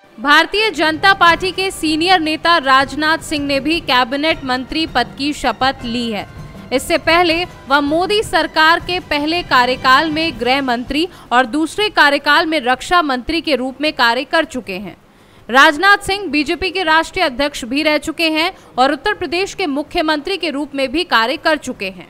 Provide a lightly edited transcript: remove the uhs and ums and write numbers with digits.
Bharatiya Janata party के senior नेता राजनाथ सिंह ने भी कैबिनेट मंत्री पद की शपथ ली है। इससे पहले वह मोदी सरकार के पहले कार्यकाल में गृह मंत्री और दूसरे कार्यकाल में रक्षा मंत्री के रूप में कार्य कर चुके हैं। राजनाथ सिंह बीजेपी के राष्ट्रीय अध्यक्ष भी रह चुके हैं और उत्तर प्रदेश के मुख्यमंत्री के रूप में भी कार्य कर चुके हैं।